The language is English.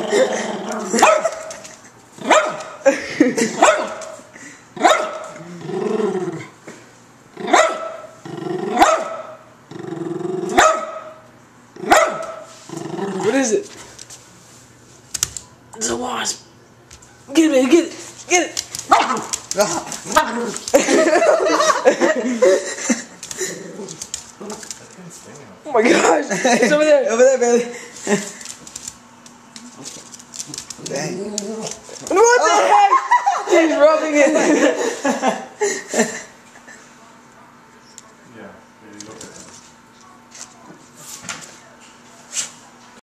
What is it? It's a wasp. Get it, get it, get it. Oh my gosh, it's over there. Over there, Bailey. Dang. What the heck? He's rubbing it.